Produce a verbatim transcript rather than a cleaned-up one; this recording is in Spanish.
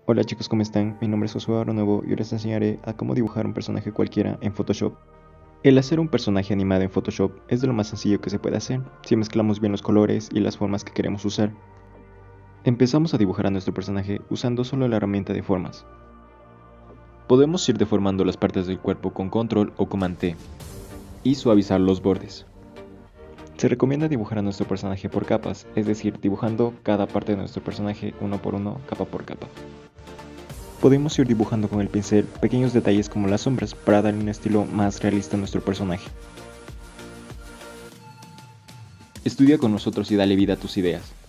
Hola chicos, ¿cómo están? Mi nombre es Josué Nuevo y hoy les enseñaré a cómo dibujar un personaje cualquiera en Photoshop. El hacer un personaje animado en Photoshop es de lo más sencillo que se puede hacer, si mezclamos bien los colores y las formas que queremos usar. Empezamos a dibujar a nuestro personaje usando solo la herramienta de formas. Podemos ir deformando las partes del cuerpo con Control o Command T y suavizar los bordes. Se recomienda dibujar a nuestro personaje por capas, es decir, dibujando cada parte de nuestro personaje uno por uno, capa por capa. Podemos ir dibujando con el pincel pequeños detalles como las sombras para darle un estilo más realista a nuestro personaje. Estudia con nosotros y dale vida a tus ideas.